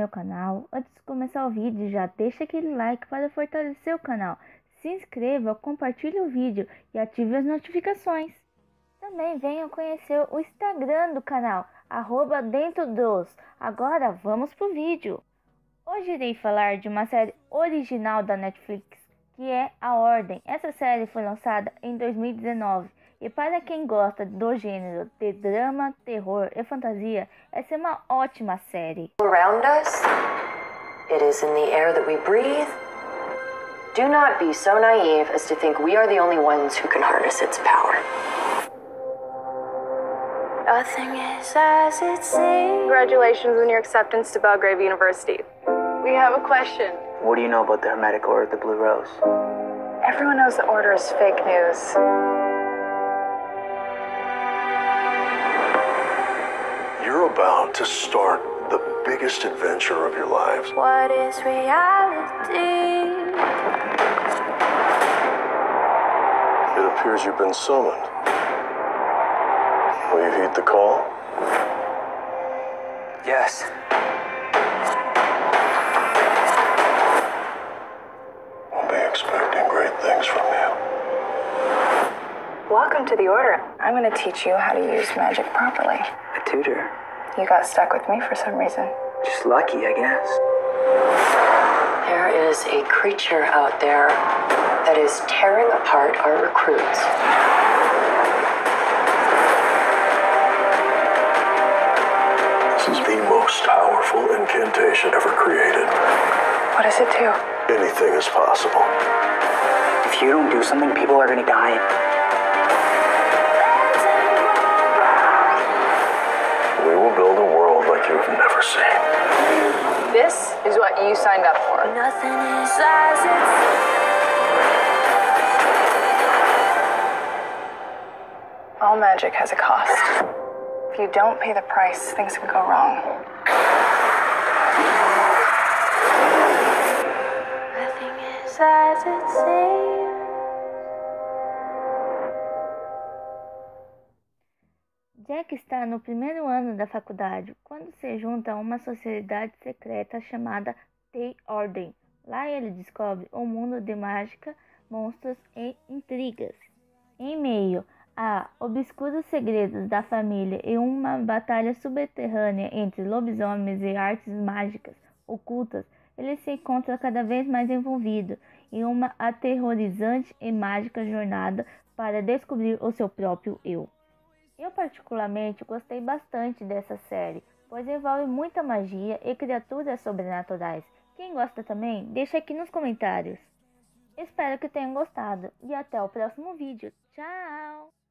meu canal, antes de começar o vídeo já deixa aquele like para fortalecer o canal. Se inscreva, compartilhe o vídeo e ative as notificações. Também venham conhecer o Instagram do canal, @dentrodos. Agora vamos pro vídeo. Hoje irei falar de uma série original da Netflix, que é A Ordem. Essa série foi lançada em 2019 e para quem gosta do gênero de drama, terror e fantasia, essa é uma ótima série. Around us, it is in the air that we breathe. Do not be so naive as to think we are the only ones who can harness its power. Nothing is as it seems. Congratulations on your acceptance to Belgrave University. We have a question. What do you know about the Hermetic Order of the Blue Rose? Everyone knows the order is fake news. You're about to start the biggest adventure of your lives. What is reality? It appears you've been summoned. Will you heed the call? Yes. We'll be expecting great things from you. Welcome to the Order. I'm going to teach you how to use magic properly. A tutor. You got stuck with me for some reason. Just lucky, I guess. There is a creature out there that is tearing apart our recruits. This is the most powerful incantation ever created. What does it do? Anything is possible. If you don't do something, people are gonna die. We will build a world like you've never seen. This is what you signed up for. Nothing is as it All magic has a cost. If you don't pay the price, things can go wrong. Nothing is as it seems. Jack está no primeiro ano da faculdade, quando se junta a uma sociedade secreta chamada The Ordem. Lá ele descobre um mundo de mágica, monstros e intrigas. Em meio a obscuros segredos da família e uma batalha subterrânea entre lobisomens e artes mágicas ocultas, ele se encontra cada vez mais envolvido em uma aterrorizante e mágica jornada para descobrir o seu próprio eu. Eu particularmente gostei bastante dessa série, pois envolve muita magia e criaturas sobrenaturais. Quem gosta também, deixa aqui nos comentários. Espero que tenham gostado e até o próximo vídeo. Tchau!